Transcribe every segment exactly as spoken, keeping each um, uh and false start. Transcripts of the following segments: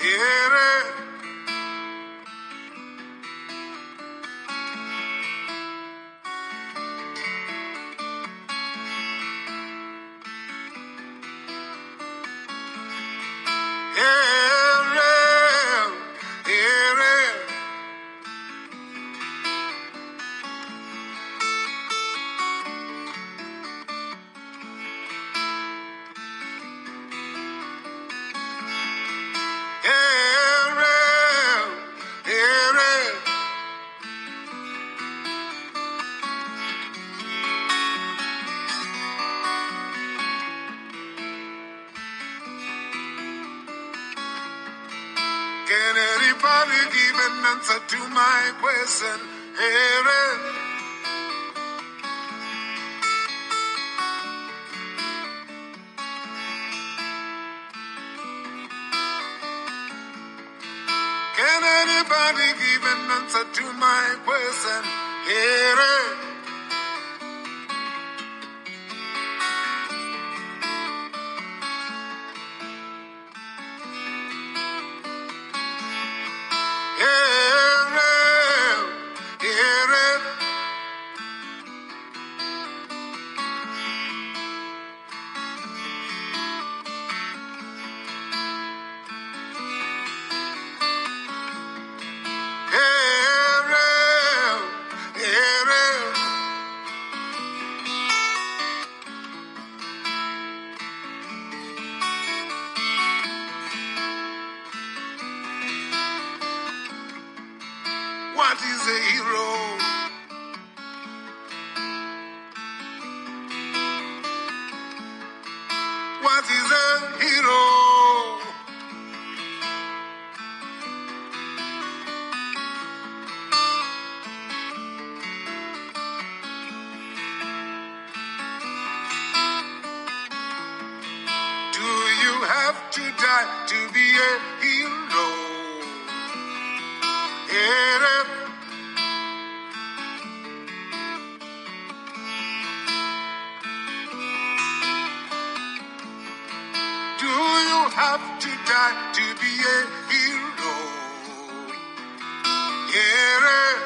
here. Can anybody give an answer to my question? Here. Can anybody give an answer to my question? Here. What is a hero? What is a hero? Do you have to die to be a hero? Yeah. Do you have to die to be a hero? Yeah.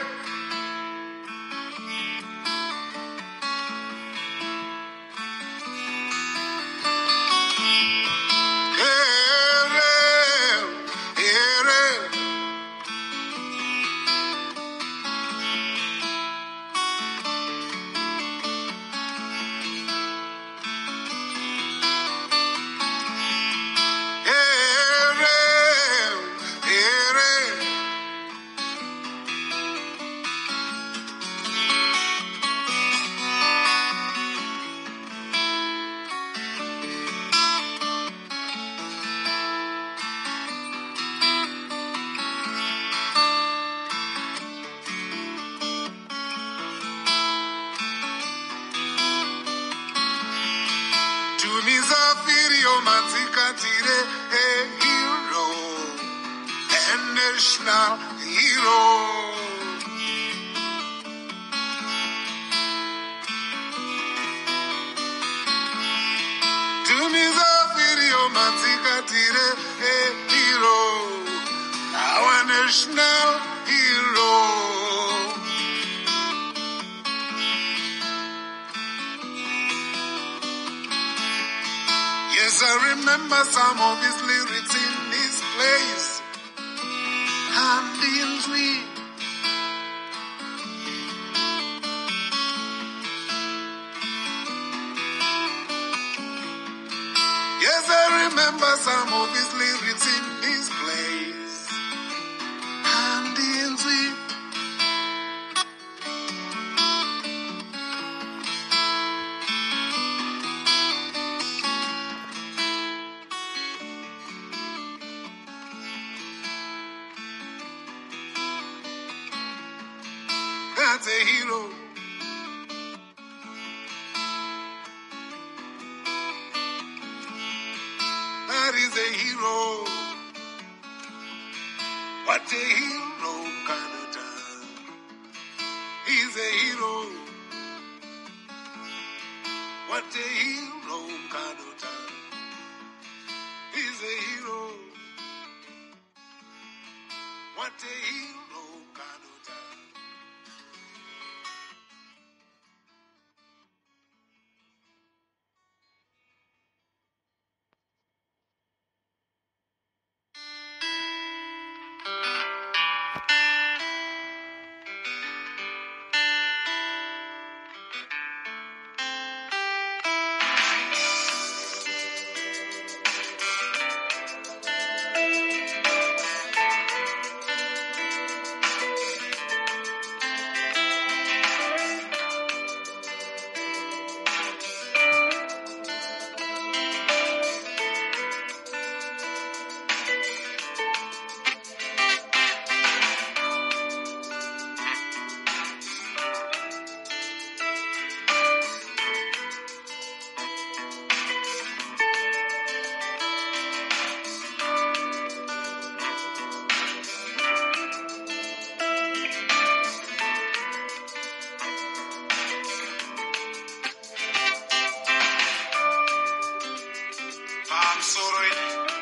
Tumizafirio Manzikatire, a hero, a national hero. Tumizafirio Manzikatire, a hero, our national hero. Yes, I remember some of his lyrics in this place. And in sweet. Yes, I remember some of his lyrics in this place. And in sweet. That's a hero. That is a hero. What a hero can do. He's a hero. What a hero can do. He's a hero. I'm sorry.